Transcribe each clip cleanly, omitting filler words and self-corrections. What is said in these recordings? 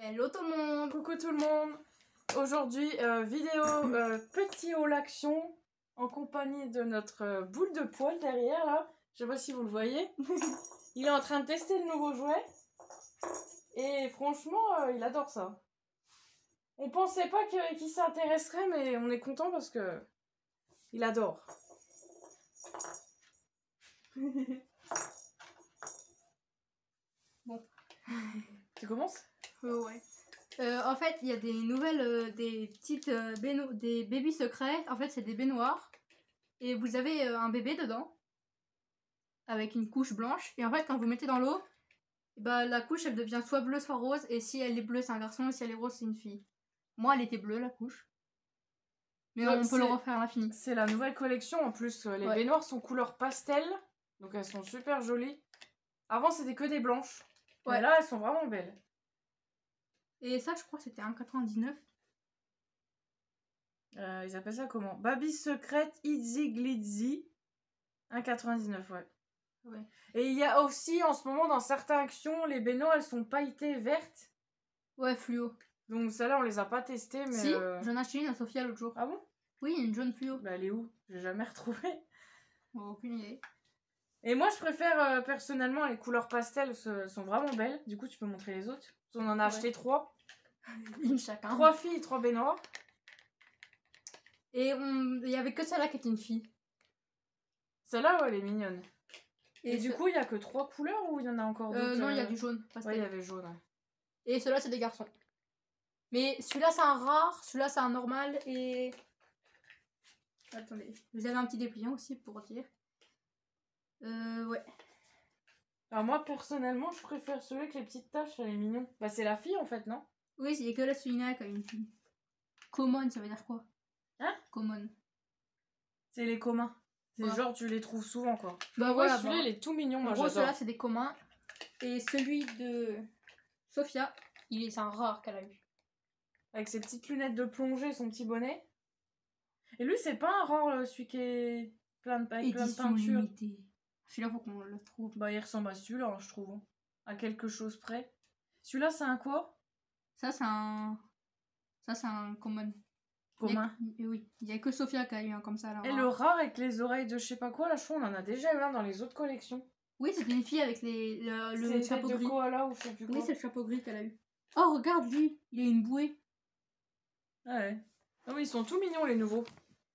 Hello tout le monde. Coucou tout le monde. Aujourd'hui, vidéo petit haul action en compagnie de notre boule de poil derrière là. Je sais pas si vous le voyez. Il est en train de tester le nouveau jouet. Et franchement, il adore ça. On pensait pas qu'il s'intéresserait, mais on est content parce que il adore. Bon. Tu commences? Ouais. En fait, il y a des nouvelles, des petites des bébés secrets. En fait, c'est des baignoires. Et vous avez un bébé dedans. Avec une couche blanche. Et en fait, quand vous mettez dans l'eau, bah, la couche, elle devient soit bleue, soit rose. Et si elle est bleue, c'est un garçon. Et si elle est rose, c'est une fille. Moi, elle était bleue, la couche. Mais Ouais, on peut le refaire à l'infini. C'est la nouvelle collection. En plus, les baignoires sont couleur pastel. Donc, elles sont super jolies. Avant, c'était que des blanches. Ouais. Mais là, elles sont vraiment belles. Et ça, je crois, c'était 1,99. Ils appellent ça comment? Baby Secret Itzy Glitzy. 1,99, ouais. Et il y a aussi, en ce moment, dans certaines actions, les baignoires, elles sont pailletées vertes. Ouais, fluo. Donc, celles-là, on les a pas testées, mais... Si, j'en ai acheté une à Sophia l'autre jour. Ah bon? Oui, une jaune fluo. Bah, elle est où? J'ai jamais retrouvé. Aucune idée. Et moi, je préfère, personnellement, les couleurs pastel sont vraiment belles. Du coup, tu peux montrer les autres. On en a acheté 3. Une chacun. 3 filles et 3 baignoires. Et il y avait que celle-là qui était une fille. Celle-là, ouais, elle est mignonne. Et du coup, il y a que 3 couleurs ou il y en a encore d'autres? Non, il y a du jaune. Pastel. Ouais, il y avait jaune. Ouais. Et ceux-là, c'est des garçons. Mais celui-là, c'est un rare. Celui-là, c'est un normal. Et... Attendez. Vous avez un petit dépliant aussi pour dire. Ouais. Alors moi, personnellement, je préfère celui avec les petites taches. Elle est mignon. Bah, c'est la fille, en fait, non? Oui, c'est que là, celui-là qui a une fille. Common, ça veut dire quoi? Hein? Common. C'est les communs. C'est ouais. Genre, tu les trouves souvent, quoi. Bah voilà, celui-là, il est tout mignon, moi, j'adore. En gros, j'adore. ceux-là, c'est des communs. Et celui de Sophia, c'est un rare qu'elle a eu. Avec ses petites lunettes de plongée, son petit bonnet. Et lui, c'est pas un rare, celui qui est plein de peinture. Limitée. Celui-là, faut qu'on le trouve. Bah, il ressemble à celui-là, hein, je trouve. Hein. À quelque chose près. Celui-là, c'est un quoi? Ça, c'est un... Ça, c'est un common. Commun. Oui, il n'y a que Sophia qui a eu un comme ça. Et le rare avec les oreilles de je sais pas quoi, là, je crois on en a déjà eu un dans les autres collections. Oui, c'était une fille avec le chapeau gris. Koala ou je sais plus quoi. Oui, c'est le chapeau gris qu'elle a eu. Oh, regarde lui, il a une bouée. Ouais. Ah oui, ils sont tout mignons, les nouveaux.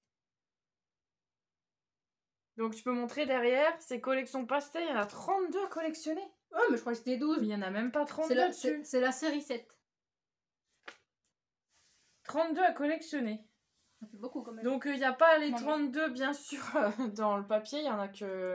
Donc, tu peux montrer derrière, ces collections pastel, il y en a 32 à collectionner. Ouais, mais je crois que c'était 12. Mais il y en a même pas 32 dessus. C'est la série 7. 32 à collectionner. Ça fait beaucoup quand même. Donc, il n'y a pas les 32, bien sûr, dans le papier. Il y en a que...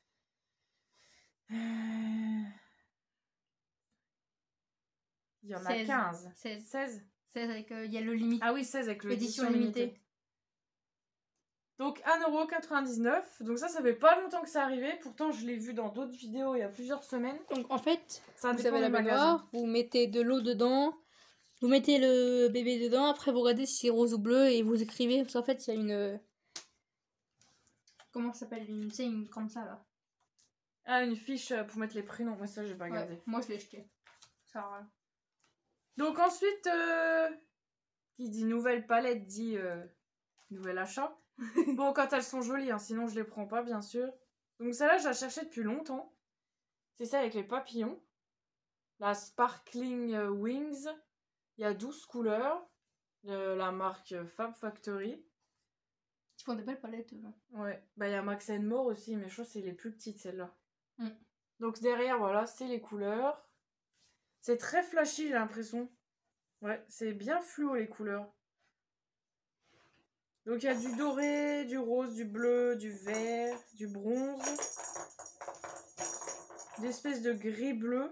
Il y en a 15. 16 avec... il y a le limite. Ah oui, 16 avec l'édition limitée. Donc 1,99€. Donc ça fait pas longtemps que c'est arrivé. Pourtant, je l'ai vu dans d'autres vidéos il y a plusieurs semaines. Donc en fait, ça vous avez la baignoire, vous mettez de l'eau dedans, vous mettez le bébé dedans, après vous regardez si c'est rose ou bleu et vous écrivez. Parce qu'en fait, il y a une... Comment ça s'appelle? Tu sais, une comme ça là. Ah, une fiche pour mettre les prénoms. Moi, ça, j'ai pas regardé. Ouais, moi, je l'ai jeté. Ça va. Donc ensuite, qui dit nouvelle palette dit nouvel achat. Bon, quand elles sont jolies, hein, sinon je les prends pas, bien sûr. Donc celle-là, je la cherchais depuis longtemps. C'est ça avec les papillons. La Sparkling Wings. Il y a 12 couleurs. La marque Fab Factory. Ils font des belles palettes. Là. Ouais. Bah, il y a Max More aussi, mais je crois que c'est les plus petites, celles-là. Mm. Donc derrière, voilà, c'est les couleurs. C'est très flashy, j'ai l'impression. Ouais, c'est bien fluo, les couleurs. Donc il y a du doré, du rose, du bleu, du vert, du bronze. D'espèces de gris-bleu.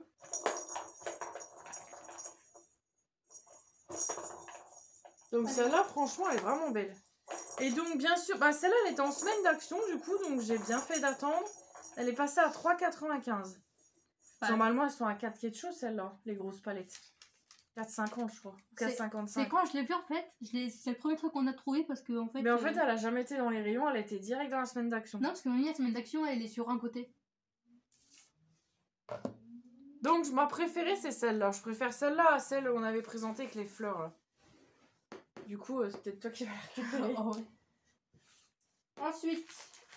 Donc celle-là, franchement, elle est vraiment belle. Et donc, bien sûr, bah celle-là, elle était en semaine d'action, du coup, donc j'ai bien fait d'attendre. Elle est passée à 3,95. Normalement, elles sont à 4 quelque chose, celles-là, les grosses palettes. 4,50 je crois. 4,55. C'est quand je l'ai vu en fait, c'est le premier truc qu'on a trouvé parce que en fait... Mais en fait, elle a jamais été dans les rayons, elle était direct dans la semaine d'action. Non, parce que la semaine d'action, elle est sur un côté. Donc ma préférée c'est celle-là. Je préfère celle-là à celle où on avait présenté avec les fleurs là. Du coup, c'est peut-être toi qui vas la récupérer. Oh, ouais. Ensuite,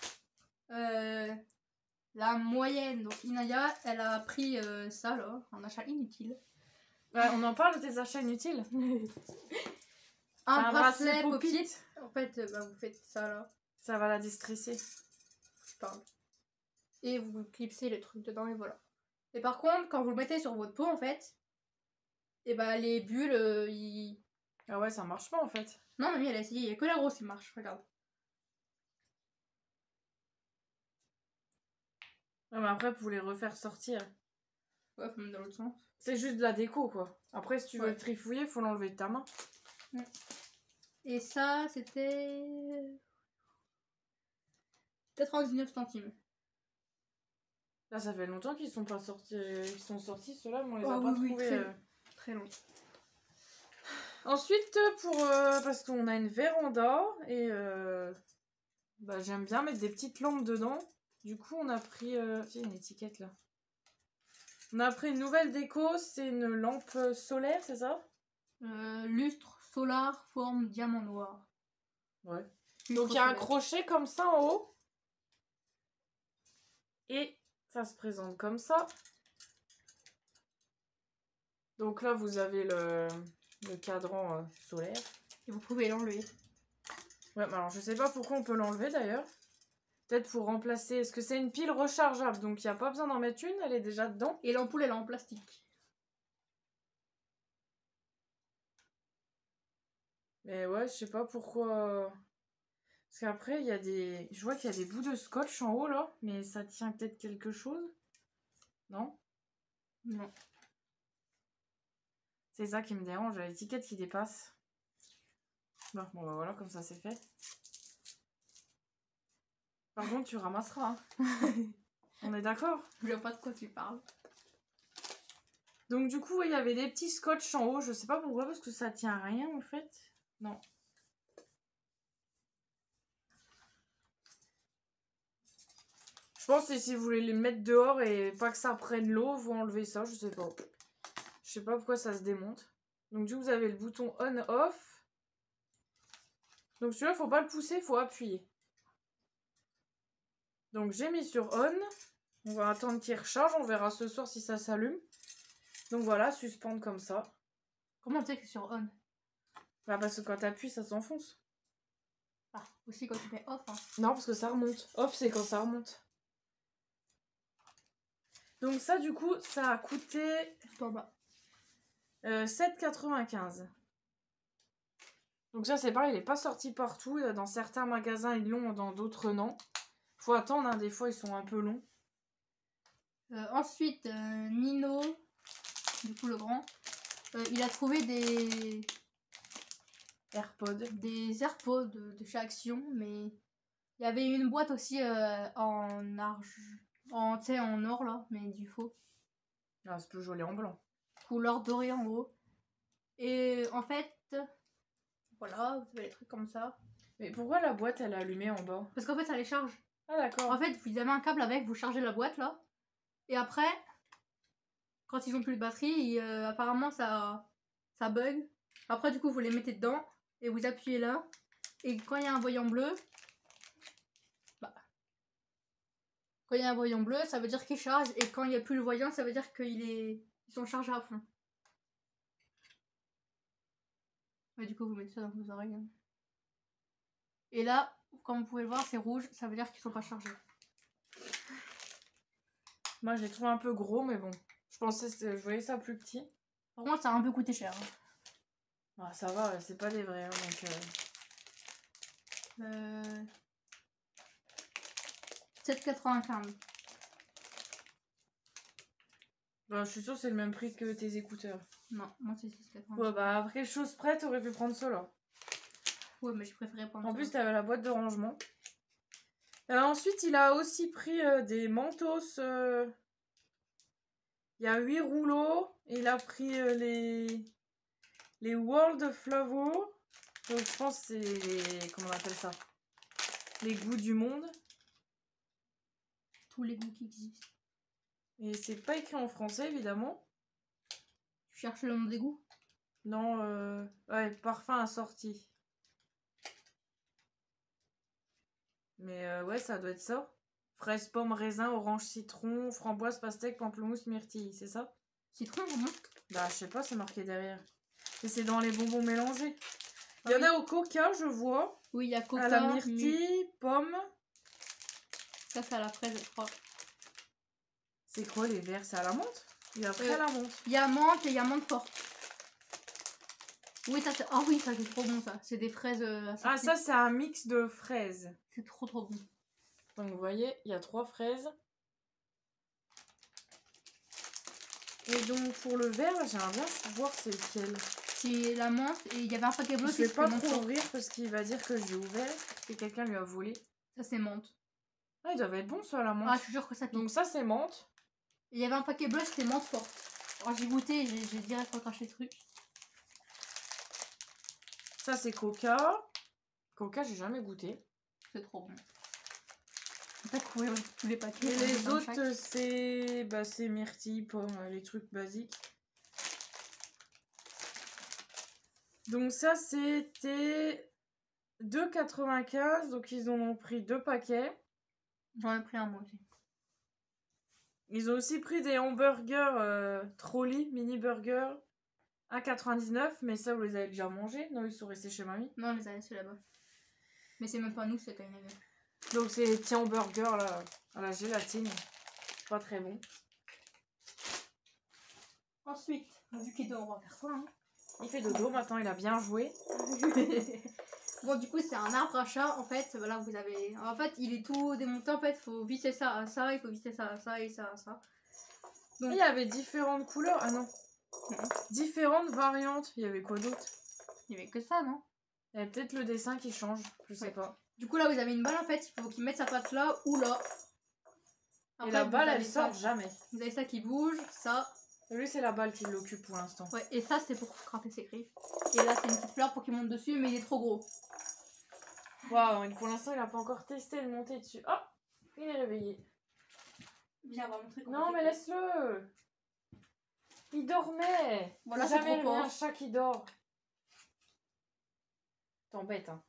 la moyenne. Donc Inaya, elle a pris ça là, un achat inutile. Ouais, on en parle de tes achats inutiles. Un bracelet pop-it. En fait, vous faites ça là. Ça va la déstresser. Je parle. Et vous clipsez les trucs dedans et voilà. Et par contre, quand vous le mettez sur votre peau, en fait, et les bulles, ils... Ah ouais, ça marche pas en fait. Non, mamie, elle a essayé. Il n'y a que la grosse qui marche. Regarde. Ouais, mais après, pour les refaire sortir. Ouais, faut mettre dans l'autre sens. C'est juste de la déco quoi. Après, si tu veux Ouais. le trifouiller, faut l'enlever de ta main. Et ça, c'était 99 centimes. Là, ça fait longtemps qu'ils sont pas sortis. Ils sont sortis, ceux-là, mais on les Oh, a pas oui, trouvés. très, très long. Ensuite, parce qu'on a une véranda et j'aime bien mettre des petites lampes dedans. Du coup, on a pris. Tiens, une étiquette là. On a pris une nouvelle déco, c'est une lampe solaire, c'est ça? Lustre, solar, forme, diamant noir. Ouais. Lustre Donc il y a un solaire. crochet comme ça en haut. Et ça se présente comme ça. Donc là, vous avez le cadran solaire. Et vous pouvez l'enlever. Ouais, mais alors je sais pas pourquoi on peut l'enlever d'ailleurs. Peut-être pour remplacer. Est-ce que c'est une pile rechargeable? Donc il n'y a pas besoin d'en mettre une, elle est déjà dedans. Et l'ampoule, elle est en plastique. Mais ouais, je sais pas pourquoi. Parce qu'après, il y a des. Je vois qu'il y a des bouts de scotch en haut là, mais ça tient peut-être quelque chose. Non? Non. C'est ça qui me dérange, l'étiquette qui dépasse. Bon, bah voilà, comme ça c'est fait. Par contre, tu ramasseras. Hein. On est d'accord? Je vois pas de quoi tu parles. Donc du coup, il y avait des petits scotch en haut. Je sais pas pourquoi, parce que ça tient à rien en fait. Non. Je pense que si vous voulez les mettre dehors et pas que ça prenne l'eau, vous enlevez ça, je sais pas. Je sais pas pourquoi ça se démonte. Donc du coup, vous avez le bouton on-off. Donc celui-là, faut pas le pousser, faut appuyer. Donc j'ai mis sur on. On va attendre qu'il recharge, on verra ce soir si ça s'allume. Donc voilà, suspendre comme ça. Comment tu sais que c'est sur on? Bah parce que quand t'appuies, ça s'enfonce. Ah, aussi quand tu mets off. Hein. Non, parce que ça remonte. Off, c'est quand ça remonte. Donc ça, du coup, ça a coûté Tout en bas. 7,95. Donc ça, c'est pareil, il n'est pas sorti partout. Dans certains magasins, ils l'ont, dans d'autres, non. Faut attendre, hein, des fois, ils sont un peu longs. Ensuite, Nino, du coup le grand, il a trouvé des AirPods. Des AirPods de chez Action, mais il y avait une boîte aussi en en or là, mais du faux. Ah, c'est plus joli en blanc. Couleur dorée en haut. Et en fait, voilà, vous avez les trucs comme ça. Mais pourquoi la boîte, elle est allumée en bas? Parce qu'en fait, ça les charge. Ah, d'accord. En fait, vous avez un câble avec, vous chargez la boîte là. Et après, quand ils ont plus de batterie, apparemment ça bug. Après, du coup, vous les mettez dedans et vous appuyez là. Et quand il y a un voyant bleu, quand il y a un voyant bleu, ça veut dire qu'il charge. Et quand il n'y a plus le voyant, ça veut dire qu'ils sont chargés à fond. Et du coup, vous mettez ça dans vos oreilles. Hein. Et là, comme vous pouvez le voir, c'est rouge. Ça veut dire qu'ils sont pas chargés. Moi, je les trouve un peu gros, mais bon. Je voyais ça plus petit. Par contre, ça a un peu coûté cher. Hein. Ah, ça va, c'est pas des vrais. Hein, donc, 7,95. Bah, je suis sûre que c'est le même prix que tes écouteurs. Non, moi c'est 6,95. Ouais, bah après, chose près, t'aurais pu prendre cela. Ouais, mais j'ai préféré prendre En ça. plus, t'avais la boîte de rangement. Ensuite, il a aussi pris des mentos. Il y a 8 rouleaux. Et il a pris les World Flavor. Donc, je pense que c'est comment on appelle ça? Les goûts du monde. Tous les goûts qui existent. Et c'est pas écrit en français, évidemment. Tu cherches le nom des goûts? Non, ouais, parfum assorti. Mais ouais, ça doit être ça. Fraise, pomme, raisin, orange, citron, framboise, pastèque, pamplemousse, myrtille, c'est ça? Citron, vraiment? Bah, je sais pas, c'est marqué derrière. Et c'est dans les bonbons mélangés. Il y Ah en oui. a au coca, je vois. Oui, il y a coca, À la myrtille, pomme. Ça, c'est à la fraise, je crois. C'est quoi les verts? C'est à la menthe? Il y a après à la menthe. Il y a menthe et il y a menthe forte. Oui, ça c'est... Ah oui, ça c'est trop bon ça. C'est des fraises assorties. Ah, ça, c'est un mix de fraises. C'est trop bon. Donc, vous voyez, il y a 3 fraises. Et donc, pour le vert, j'aimerais bien voir c'est lequel. C'est la menthe et il y avait un paquet bleu. Je vais pas trop ouvrir parce qu'il va dire que j'ai ouvert. Que quelqu'un lui a volé. Ça c'est menthe. Ah, ils doivent être bons, ceux à la menthe. Ah, je te jure que ça pique. Donc, ça, c'est menthe. Il y avait un paquet bleu, c'était menthe forte. Alors j'ai goûté et j'ai direct recraché le truc. Ça, c'est coca. Coca, j'ai jamais goûté. C'est trop bon. En fait, tous les paquets. Et les autres, c'est c'est myrtille, pomme, les trucs basiques. Donc ça, c'était 2,95. Donc ils en ont pris 2 paquets. J'en ai pris un moi aussi. Ils ont aussi pris des hamburgers Trolli, mini burger, 1,99. Mais ça, vous les avez déjà mangés? Non, ils sont restés chez mamie. Non, on les a laissés là-bas. Mais c'est même pas nous, c'était une amie. Donc c'est les petits hamburgers là, à la gélatine. Pas très bon. Ensuite, vu qu'il dort, on va faire quoi hein. Il fait dodo maintenant, il a bien joué. Bon, du coup, c'est un arbre à chat. En fait, voilà, vous avez. En fait, il est tout démonté. En fait, il faut visser ça à ça, il faut visser ça à ça et ça à ça. Donc, il y avait différentes couleurs. Ah non. Différentes variantes. Il y avait quoi d'autre? Il y avait que ça, non? Il y avait peut-être le dessin qui change. Je sais pas. Du coup, là, vous avez une balle en fait. Il faut qu'il mette sa patte là ou là. Après, et la balle, vous elle avez sort ça. jamais. Vous avez ça qui bouge, ça. Lui, c'est la balle qui l'occupe pour l'instant. Ouais, et ça, c'est pour frapper ses griffes. Et là, c'est une petite fleur pour qu'il monte dessus, mais il est trop gros. Waouh, pour l'instant, il a pas encore testé de monter dessus. Oh, il est réveillé. Viens, on va montrer comment. Non, mais laisse-le. Il dormait. Voilà, c'est jamais c'est trop le mien, fort. chat qui dort. T'embête, hein.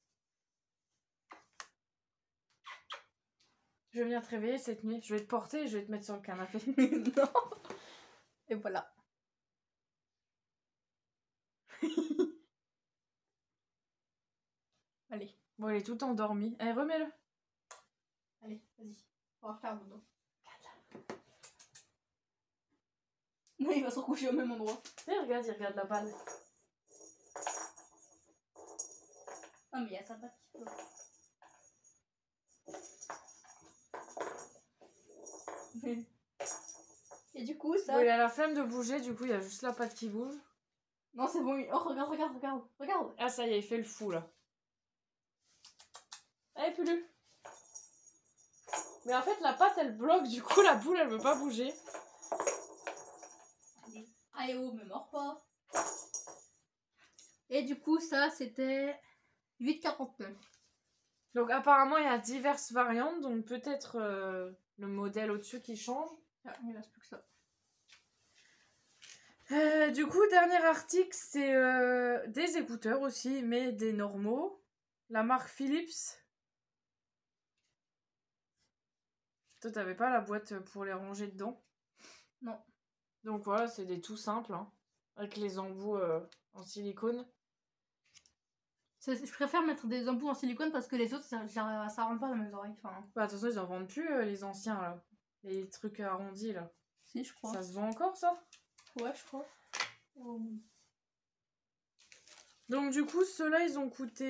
Je vais venir te réveiller cette nuit. Je vais te porter et je vais te mettre sur le canapé. Non. Et voilà. Allez. Bon, il est tout endormi. Eh, remets-le. Allez, vas-y. On va faire dodo. Non, il va se recoucher au même endroit. Et regarde, il regarde la balle. Ah, mais il y a sa patte qui flotte. Et du coup, ça. Bon, il a la flemme de bouger, du coup, il y a juste la patte qui bouge. Non, c'est bon. Oh, regarde. Ah, ça y est, il fait le fou, là. Allez, plus. Mais en fait, la patte, elle bloque, du coup, la boule, elle veut pas bouger. Allez, oh, me mords pas. Et du coup, ça, c'était 8,49. Donc, apparemment, il y a diverses variantes, donc peut-être le modèle au-dessus qui change. Ah, il reste plus que ça. Du coup, dernier article, c'est des écouteurs aussi, mais des normaux. La marque Philips. Toi, t'avais pas la boîte pour les ranger dedans? Non. Donc voilà, c'est des tout simples, hein, avec les embouts en silicone. Je préfère mettre des embouts en silicone parce que les autres, ça rentre pas dans mes oreilles. Enfin... Bah, attention, ils en vendent plus, les anciens, là. Les trucs arrondis, là. Si, je crois. Ça se vend encore, ça? Ouais, je crois. Donc, du coup, ceux-là, ils ont coûté...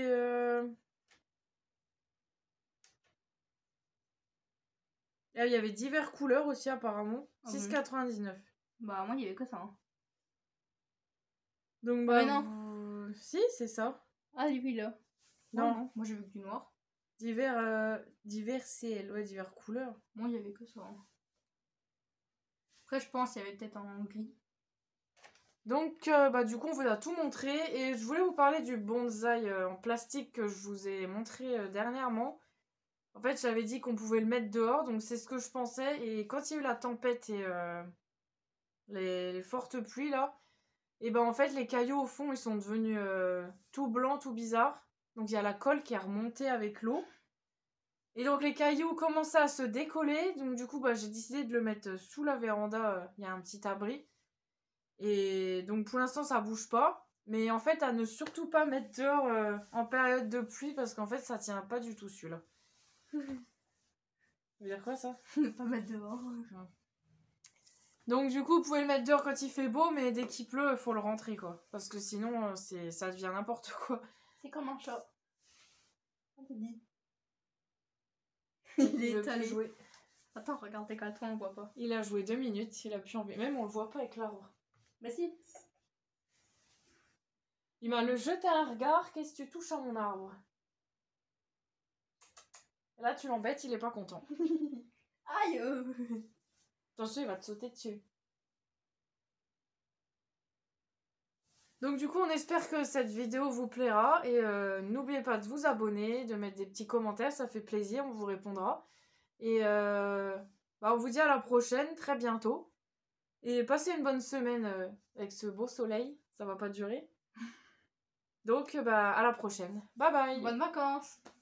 Ah, il y avait diverses couleurs aussi, apparemment. 6,99. Bah, moi, il y avait que ça. Hein. Donc, bah... non. Si, c'est ça. Ah, lui, là. Non. Moi, j'ai vu que du noir. Divers CL, ouais, diverses couleurs. Moi, il y avait que ça. Hein. Après, je pense qu'il y avait peut-être un gris. Donc, bah, du coup, on vous a tout montré. Et je voulais vous parler du bonsaï en plastique que je vous ai montré dernièrement. En fait, j'avais dit qu'on pouvait le mettre dehors, donc c'est ce que je pensais. Et quand il y a eu la tempête et les fortes pluies, là, et ben en fait, les cailloux au fond, ils sont devenus tout blancs, tout bizarres. Donc il y a la colle qui est remontée avec l'eau. Et donc les cailloux commençaient à se décoller. Donc du coup, bah, j'ai décidé de le mettre sous la véranda. Il y a un petit abri. Et donc pour l'instant, ça bouge pas. Mais en fait, à ne surtout pas mettre dehors en période de pluie parce qu'en fait, ça tient pas du tout celui-là. Ça veut dire quoi ça? Ne pas mettre dehors. Donc du coup, vous pouvez le mettre dehors quand il fait beau, mais dès qu'il pleut, il faut le rentrer quoi. Parce que sinon, ça devient n'importe quoi. C'est comme un chat. On te dit. Il Il est veut plus étalé. jouer. Attends, regarde tes toi on voit pas. Il a joué 2 minutes, il a plus envie. Même on le voit pas avec l'arbre. Mais si. Il m'a le jeté un regard, qu'est-ce que tu touches à mon arbre? Et là, tu l'embêtes, il est pas content. Aïe. Attention, il va te sauter dessus. Donc du coup, on espère que cette vidéo vous plaira. Et n'oubliez pas de vous abonner, de mettre des petits commentaires, ça fait plaisir, on vous répondra. Et on vous dit à la prochaine, très bientôt. Et passez une bonne semaine avec ce beau soleil, ça va pas durer. Donc à la prochaine. Bye bye. Bonnes vacances.